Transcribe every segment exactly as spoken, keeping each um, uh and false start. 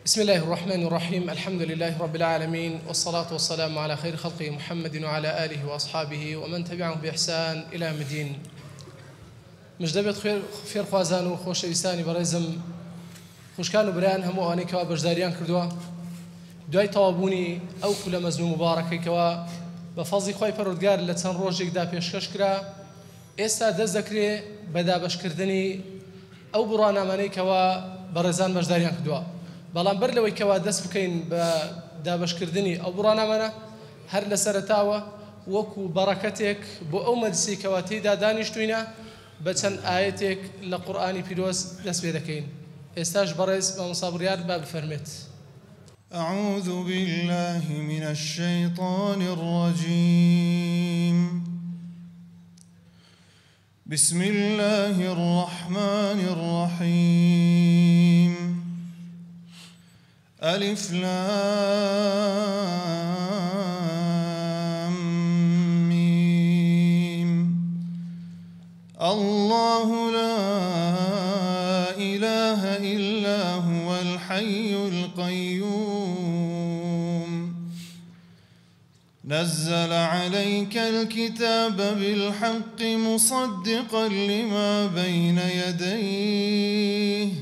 بسم الله الرحمن الرحيم. الحمد لله رب العالمين، والصلاة والسلام على خير خلقه محمد وعلى آله وأصحابه ومن تبعهم بإحسان إلى يوم الدين. مجدبت خير خير خوازان و خۆشەویستانی بەڕێزم، خوشکان و برایان هەموو ئەوانەی بەشداریان کردووە دوای تەوابوونی ئەو کولە مەزنوو مبارەکەیکەوە بە فەزڵی خۆی پەروەردگار لە چەند ڕۆژێکدا پێشکەش کرا. ئێستا دەست دەکرێت بە دابەشکردنی ئەو بڕوانامانەیەکەوە بەڕێزان بەشداریان کردووە. بەڵام بەر لەوەی کەوا دەست بکەین بە دابەشکردنی ئەو بڕوانامانە هەر لە سەرەتاوە وەکو بەڕەکەتێک بۆ ئەو مەجلیسێکەوە تێیدا دانیشتووینە بە چەند ئاەتێک لە قورئانی پیرۆز دەست پێ دەکەین. ئێستاش بەڕێز مامۆستا بڕیار با بفەرمێت. أعوذ بالله من الشيطان الرجيم. بسم الله الرحمن الرحيم. ألف لام ميم. الله لا إله إلا هو الحي القيوم. نزل عليك الكتاب بالحق مصدقا لما بين يديه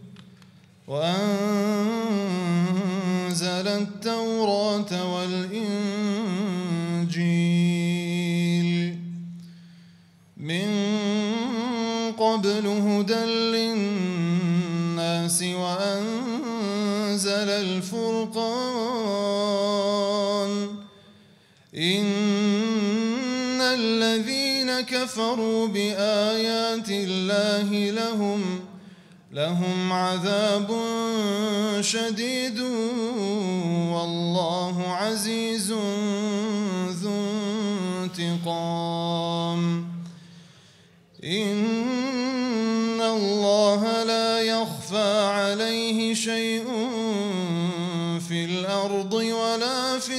وأنزل التوراة والإنجيل من قبل هدى للناس وأنزل الفرقان. إن الذين كفروا بآيات الله لهم لهم عذاب شديد والله عزيز ذو انتقام. إن الله لا يخفى عليه شيء في الأرض ولا في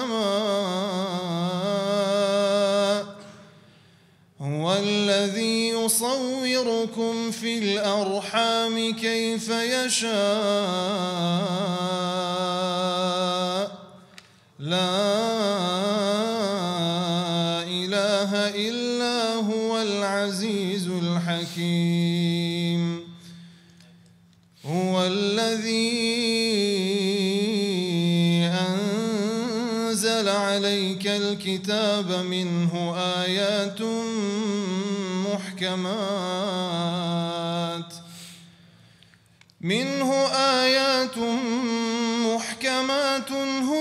السماء. هو الذي يصوركم في الأرحام كيف يشاء. لا إله إلا هو العزيز الحكيم. هو الذي أنزل عليك الكتاب منه آيات محكمات منه آيات محكمات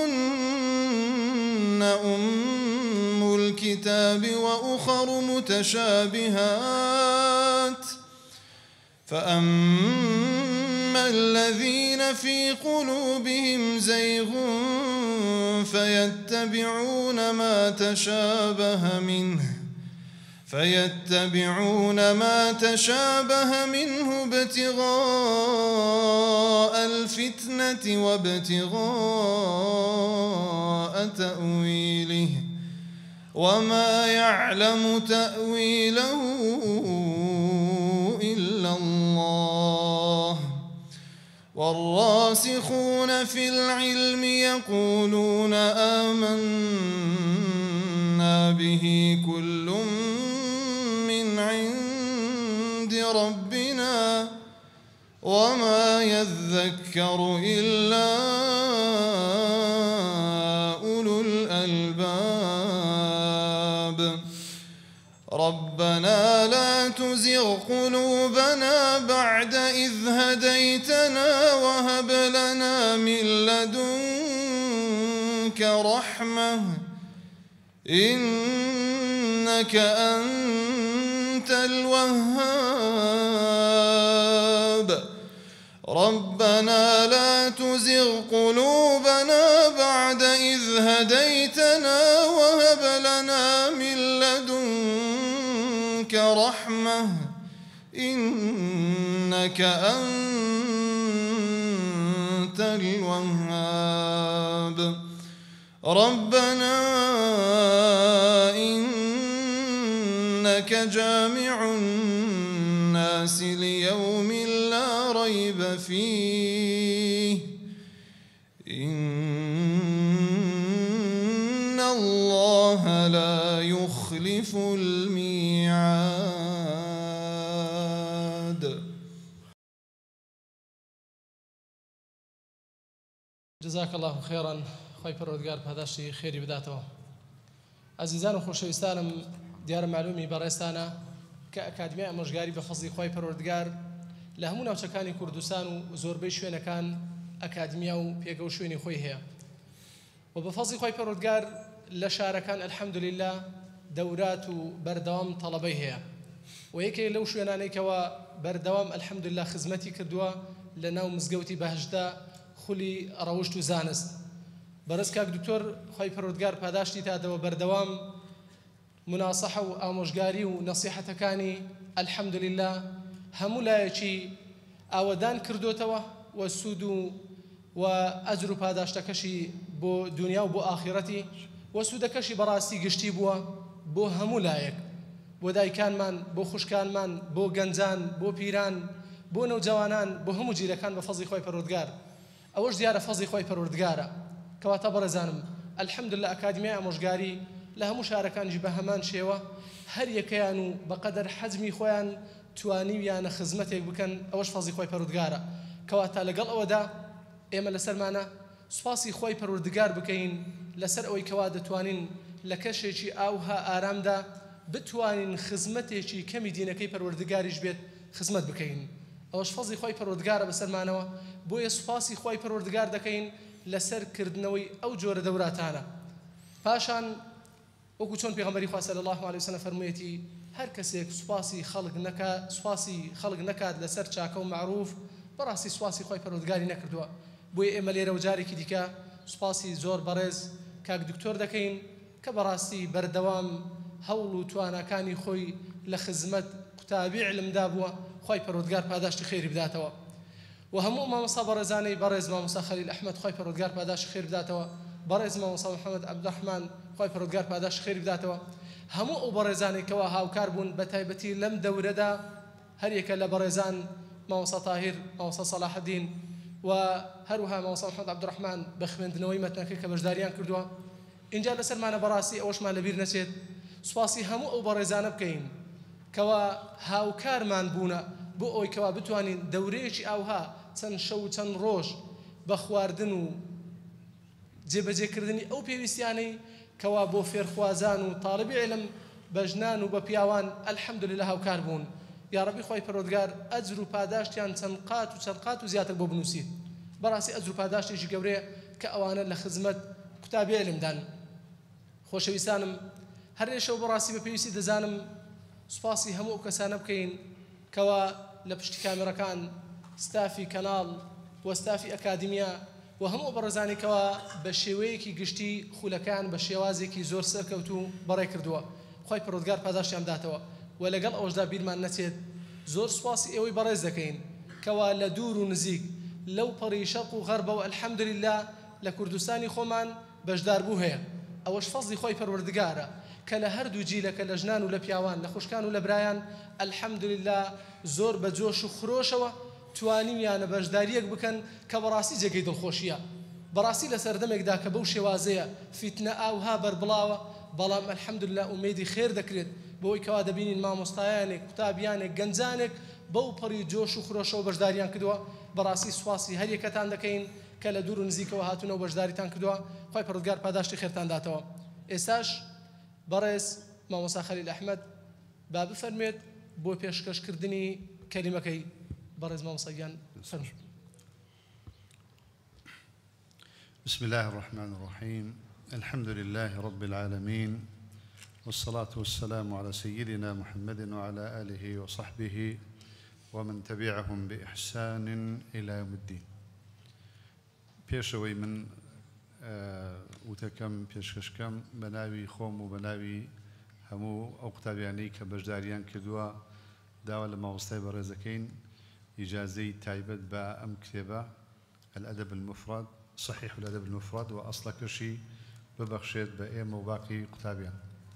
هن أم الكتاب وأخر متشابهات. فأما الذين في قلوبهم زيغ فيتبعون ما تشابه منه فيتبعون ما تشابه منه ابتغاء الفتنة وابتغاء تأويله وما يعلم تأويله إلا الله. والراسخون في العلم يقولون آمنا به كل من عند ربنا وما يذكر إلا أولو الألباب. ربنا لا تزغ قلوبنا بعد إذ هديتنا وهب لنا من لدنك رحمة إنك أنت الوهاب. ربنا لا تزغ قلوبنا بعد إذ هديتنا وهب لنا من لدنك رحمة إنك أنت الوهاب. ربنا إنك جامع الناس ليوم لا ريب فيه لا يخلف الميعاد. جزاك الله خيرا خوي پروردگار پاداشی خیری بداتەوە. عزیزان و خۆشەویستانم دیارە معلومی بەڕێستانە کە ئەکادمیای ئامۆژگاری بە فەزلی خوای پەروەردگار لە هەموو ناوچەکانی کوردستان و زۆربەی شوێنەکان ئەکادمیا و پێگە و شوێنی خۆی هەیە و بە فەزلی خوای پەروەردگار لە شارەکان ئەلحەمدوللیلا دەورات و بەردەوام تەڵەبەی هەیە و یەکێک لەو شوێنانێکەوە بەردەوام ئەلحەمدوللیلا خزمەتی کردووە لە ناو مزگەوتی بەهشدا خولی ڕەوشت و زانست. بەڕێز کاک دکتۆر خوای پەروەردگار پاداشتی تادەوە بەردەوام مناسەحە و ئامۆژگاری و نەسیحەتەکانی ئەلحەمدوللیلا هەموو لایەکی ئاوەدان کردوتەوە و سوود و ئەجر و پاداشتەکەشی بۆ دنیا و بۆ ئاخیرەتی و سوودەکەشی بەڕاستی گشتی بووە بۆ هەموو لایەک، بۆ دایکانمان، بۆ خوشکانمان، بۆ گەنجان، بۆ پیران، بۆ نەوجەوانان، بۆ هەموو جیلەکان بە فەزلی خوای پەروەردگار. ئەوەش دیارە فەزلی خوای پەروەردگارە. کەواتە بەڕێزانم ئەلحەمدوللیلا ئەکادمیای ئامۆژگاری لە هەموو شارەکانیش بە هەمان شێوە هەر یەکەیان و بەقەدەر حەجمی خۆیان توانیویانە خزمەتێک بکەن، ئەوەش فەزلی خۆی پەروەردگارە. کەواتە لەگەڵ ئەوەدا ئێمە لەسەرمانە سوپاسی خۆی پەروەردگار بکەین لەسەر ئەوەی کەوا دەتوانین لە کەشێکی ئاوها ئارامدا بتوانین خزمەتێکی کەمی دینەکەی پەروەردگاریش بێت خزمەت بکەین. ئەوەش فەزلی خۆی پەروەردگارە بەسەرمانەوە، بۆیە سوپاسی خۆی پەروەردگار دەکەین لەسەر کردنەوەی ئەو جۆرە دەوراتانە. پاشان وەکو چۆن پێغەمبەری خوا صلی الله علیه وسلم فەرموویەتی هەر کەسێک سوپاسی خەڵک نەکات سوپاسی خەڵک نەکات لەسەر چاکە و معروف بەڕاستی سوپاسی خۆی پەروەردگاری نەکردووە. بۆیە ئێمە لێرە و جارێکی دیکە سوپاسی زۆر بەڕێز کاک دکتۆر دەکەین کە بەڕاستی بەردەوام هەوڵ و تواناکانی خۆی لە خزمەت قوتابی علمدا بووە، خۆی پەروەردگار پاداشتی خێری بداتەوە. و هەموو مامۆستا بەڕێزانەی بەڕێز مامۆستا خەلیل ئەحمەد خۆی پەروەردگار پاداشتی خێر بداتەوە، بەڕێز مامۆستا محەممەد عەبدوڕەحمان خۆی پەروەردگار پاداشتی خێری بداتەوە، هەموو ئەو بەڕێزانەی کەوا هاوکار بوون بە تایبەتی لەم دەورەدا هەر یەکە لە بەڕێزان مامۆستا تاهیر، مامۆستا سەلاحەدین و هەروها مامۆستا محەممەد عەبدوڕەحمان بە خوێندنەوەی مەتنەکەی کە بەشداریان کردووە. اینجا لەسەرمانە بەڕاستی ئەوەشمان لەبیر نەچێت سوپاسی هەموو ئەو بەڕێزانە بکەین کەوا هاوکارمان بوونە بۆ ئەوەی کەوا بتوانین دەورەیەکی ئاوها چەند شەو چەند ڕۆژ بە خواردن و جێبەجێکردنی ئەو پێویستیانەی کەوا بۆ فێرخوازان و تاڵیبی عیلم بە ژنان و بە پیاوان ئەلحەمدوللیلا هاوکار بوون. یا ڕەبی خۆی پەروەردگار ئەجر و پاداشتیان چەند قات و چەند قات و زیاتر بۆ بنووسیت. بەڕاستی ئەجر و پاداشتێکی گەورەیە کە ئەوانە لە خزمەت قوتابی عیلمدان. خۆشەویستانم هەر ڕێشەو بەڕاستی بە پێویستی دەزانم سوپاسی هەموو ئەو کەسانە بکەین کەوا لە پشتی کامێرەکان ستافی کەناڵ و ستافی ئەکادمیا و هەموو بەڕێزانێکەوە بە شێوەیەکی گشتی خولەکان بە شێوازێکی زۆر سەرکەوت و بەڕێ کردووە. خۆی پەروەردگار پاداشتیان بداتەوە. و لەگەڵ ئەوەشدا بیرمان نەچێت زۆر سوپاسی ئێوەی بەڕێز دەکەین کەوا لە دوور و نزیک لەو پەڕی شەرق و غەربەوە ئەلحەمدوللیلا لە کوردستانی خۆمان بەشداربوو هەیە. ئەوەش فەزلی خۆی پەروەردگارە کە لە هەردوو جیلەکە لە ژنان و لە پیاوان لە خوشکان و لە برایان ئەلحەمدوللیلا زۆر بە جۆش و خرۆشەوە توانیمیانە بەشداریەک بکەن کە بەڕاستی جێگەی دڵخۆشیە. بەڕاستی لە سەردەمێکدا کە بەو شێوازەیە فیتنە ئاوها بەربڵاوە، بەڵام ئەلحەمدوللیلا ئومێدی خێر دەکرێت بۆی کەوا دەبینین مامۆستایانێک قوتابیانێک گەنجانێک بەو پەڕی جۆش و خرۆشەوە بەشداریان کردووە. بەڕاستی سوپاسی هەر یەکەتان دەکەین کە لە دوور و نزیکەوە هاتوونەوە بەشداریتان کردووە. خۆی پەروەردگار پاداشتی خێرتان داتەوە. ئێستاش بەڕێز مامۆستا خەلیل ئەحمەد با بفەرمێت بۆ پێشکەشکردنی کەلیمەکەی. بەڕێز مامۆستا گیان فەرمووی. بسم الله الرحمن الرحيم. الحمد لله رب العالمين، والصلاة والسلام على سيدنا محمد وعلى آله وصحبه ومن تبعهم بإحسان إلى يوم الدين. پێشەوەی من وتەکەم پێشکەشکەم بەناوی خۆم و بەناوی هەموو ئەو قوتابیانەی کە بەشداریان کردووە داوا لە مامۆستای بەڕێزەکەین ئیجازەی تایبەت بە ئەم کتێبە الأدب المفرد صحيح الأدب المفرد وأصلكشي ببخشيت بأيم وباقي قتابيان.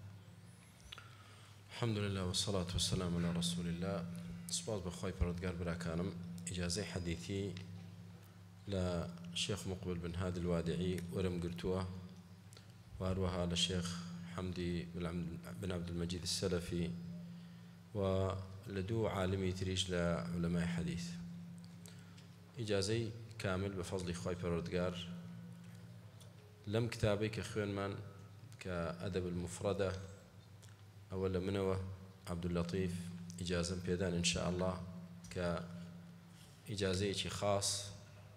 الحمد لله والصلاة والسلام على رسول الله. سپاس بخواي پروردگار براكانم إجازة حديثي لشيخ مقبل بن هادي الوادعي ورم قرتوه وهروها للشيخ حمدي بن عبد المجيد السلفي ولدو عالمي تريش لعلماء حديث إجازي كامل بفضل خوي بردقار لم كتابي كخوين من كأدب المفردة أولا منوة عبد اللطيف إجازة بيدان إن شاء الله كإجازي خاص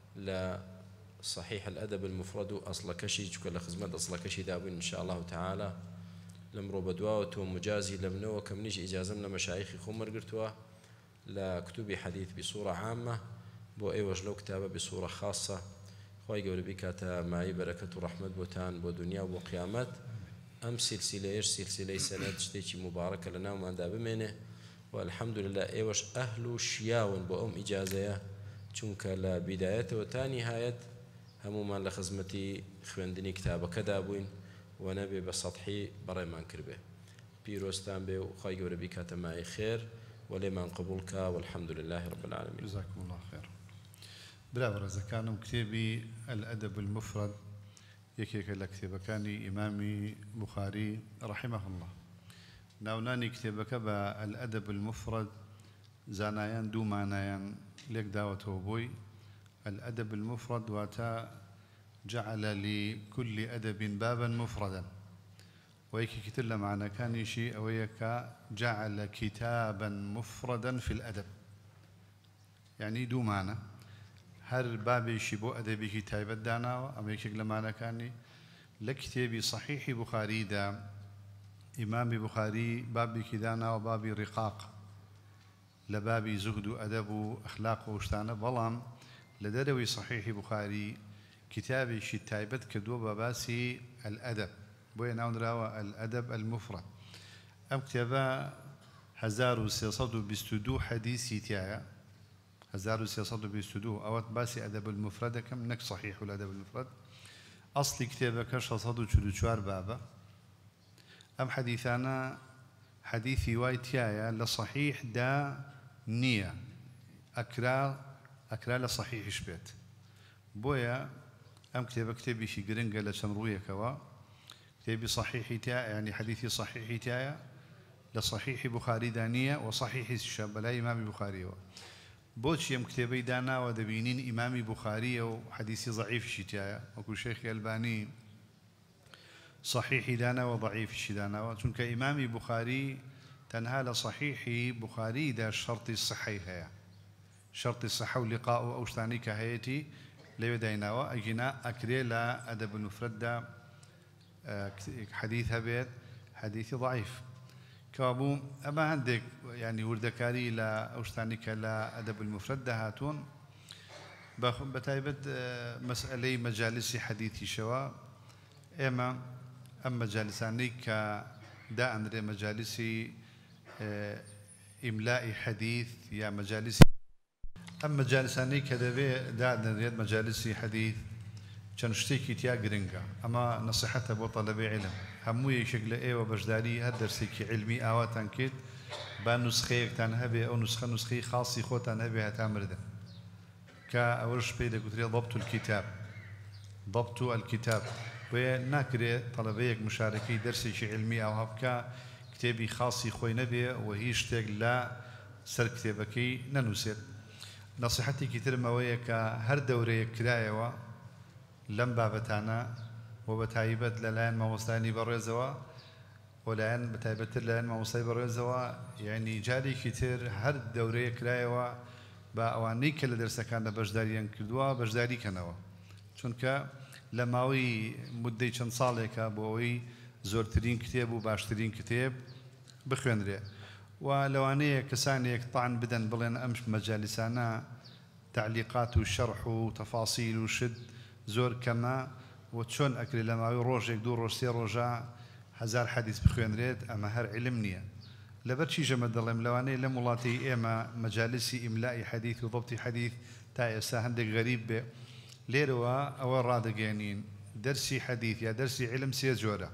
لصحيح الأدب المفرد أصل كشي كل خدمة أصل كشي دابين إن شاء الله تعالى لمرو بدواوت ومجازي لمنوة كم نيجي إجازة من مشايخي خمر قرتوا لكتب حديث بصورة عامة بو أي وجلو كتابة بصورة خاصة خوي قول بكاتا معي بركة ورحمة بوتان بو دنيا وبو قيامات أم سلسلة إيش سلسلة سنة تشتيكي مباركة لنا وما دا بمينه والحمد لله إيوش أهل شياون بو أم إجازة چونك لبداية وتاني هايت همو ما لخزمتي خويندني كتابة كدابوين ونبي بسطحي بريمان كربه بيروستان بي وخاي قول بكاتا معي خير ولمن قبولك والحمد لله رب العالمين. جزاكم الله خير. برافو إذا كانوا كتابي الأدب المفرد يكيك الكتاب كان إمامي بخاري رحمه الله. ناوناني كتابك الأدب المفرد زانايان دو معنايان لك دعوته بوي الأدب المفرد واتا جعل لكل أدب بابا مفردا ويكي كتلا معنى كان شيء أويك جعل كتابا مفردا في الأدب يعني دو معنى هر بابي شبو أدبي كتاب الدانا أما يكي لمعنى كان لكتابي صحيح بخاري دا إمام بخاري بابي كدانا وبابي رقاق لبابي زهد أدب أخلاق وشتانا بلام لدروي صحيح بخاري كتابي شي تايبت كدو باباسي الأدب بوين نراوى الأدب المفرد أم كتابا هزار وسيصد بستدو حديثي تاعي هزار وسيصد بستدو أوت باسي أدب المفرد كم نك صحيح الأدب المفرد أصلي كتابا كش صدو تشدو شوار بابا أم حديثانا حديثي وايتيايا لصحيح دا نية أكرا أكرا لصحيح شبيت بويا أم كتابا كتابي شي قرنقة لشمروية كوا كتابي صحيح تاعي يعني حديثي صحيح تاعي لصحيح بخاري دانية وصحيح الشاب لا إمام بخاري بوش يم كتابي دانا ودبينين إمام بخاري وحديثي ضعيف شتايا وكل شيخ الباني صحيح دانا وضعيف شدانا چونك إمام بخاري تنهى لصحيح بخاري دا شرط الصحة هي شرط الصحة ولقاء أوشتاني كهيتي ليودينا وأجنا أكري لا أدب المفرد حديث هبيت حديث ضعيف كابو أما عندك يعني وردكاري لا أوشتاني لا أدب المفرد هاتون بتايبت مسألة مجالس حديث شوا إما أما مجالساني كدا أندري مجالسي إملاء حديث يا مجالسي أما مجالساني كدا دا أندري مجالسي حديث كان شتيكي تيا جرينجا أما نصيحته بو طلب علم هموي شكل إيه وبجداري هدرسيكي علمي أوات أنكيد بنسخة تنهبي أو نسخة نسخة خاصة خو تنهبي هتعمرده كأورش بيدك وتري ضبط الكتاب ضبط الكتاب وناكري طلبيك مشاركي درسي شي علمي أو هبكا كتابي خاصي خوي نبي وهي اشتاق لا سر كتابكي ننوسر نصيحتي كتير مويك هر دوري كرايوا لم بابتانا وبتايبت للان ما وصلاني برزوا ولان بتايبت للان ما وصلي برزوا يعني جاري كتير هر دوري كرايوا باواني كل درس كان بجداريان كدوا بجداري كنوا چونك لماوي مدة چند سالك بوي زورترين كتاب وباشترين كتاب بخوانري ولوانية كسانيك طعن بدن بلين أمش مجالسانا تعليقات وشرح وتفاصيل وشد زور كما وتشون أكل لماوي روجك دور روج سير رجع هزار حديث بخوانريت أما هر علمنية لبرشي جمد الله ملوانية لمولاتي إما مجالسي إملاء حديث وضبط حديث تايسا هندك غريب بي ليروا أو رادقينين درسي حديث يا درسي علم سيجورة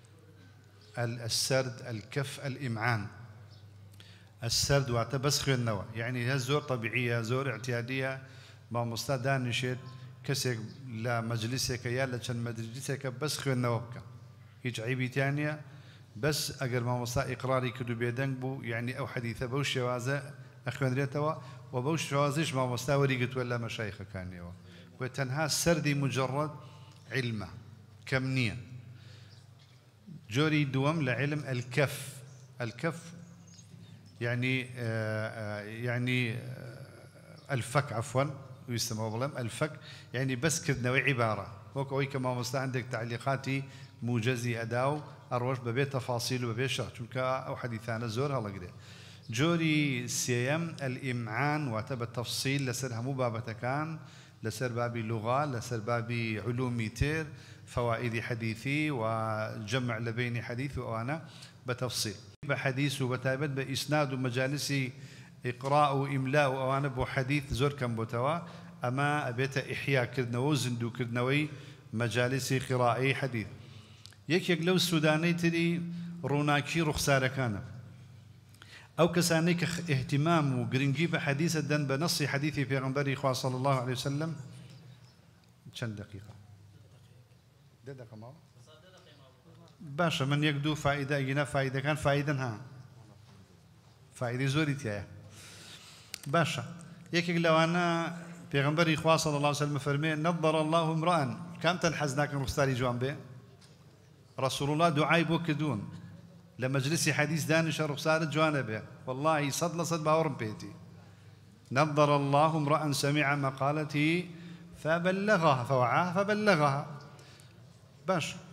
السرد الكف الإمعان السرد واعتبس خير النوى يعني هالزور طبيعية زور اعتيادية ما مستدان نشيد كسك لا مجلسك يا لشان مجلسك بس خير النوى بك هيج عيبي تانية بس ئەگەر مامۆستا ئیقراری کرد و بێدەنگ بوو یعنی ئەو حەدیثە بەو شێوازە ئەخوێنرێتەوە و بەو شێوازش مامۆستا وەریگرتووە لە مەشایخەکانیەوە و تەنها سەردی مجرد علمە کەم نییە. جۆری دووەم لە علم الكف الكف يعني آه يعني آه الفك عفوا ويسمى بڵێم الفك يعني بس كردنەوەی عیبارە وەک ئەوەی کە مامۆستا عندك تعلیقاتی موجزی ئەدا و ئەڕۆژ بەبێ تەفاسیل و بەبێ شەرح چونکە ئەو حەدیثانە زۆر هەڵەگرێ. جۆری سێیەم الئیمعان واتە بە تەفسیل لەسەر هەموو بابەتەکان لەسەر بابی لوغا لەسەر بابی علومی تر فوائد حديثي وجمع لبين حديث وأنا بتفصيل بحديث وبتابت بإسناد ومجالس إقراء وإملاء وأنا بحديث زور كم بتوا أما أبيت إحياء كردنو زندو كردنوي مجالس قراءة حديث يك يك لو السوداني تري روناكي رخصار كان أو كسانيك اهتمام وقرنجي بحديث الدن بنص حديث في غنبري إخوة صلى الله عليه وسلم كم دقيقة دقيقة ما باشا من يقدو فائدة يجينا فائدة كان فائدة ها فائدة زوري تيا باشا يك لو أنا في غنبري إخوة صلى الله عليه وسلم فرمي نظر الله امرأ كم تنحزناك مختاري جوان به رسول الله دعاء بوكدون لمجلس حديث دانش رخصار جوانبه والله صد لصد باورم بيتي نظر الله امرأ سمع مقالتي فبلغها فوعاها فبلغها باش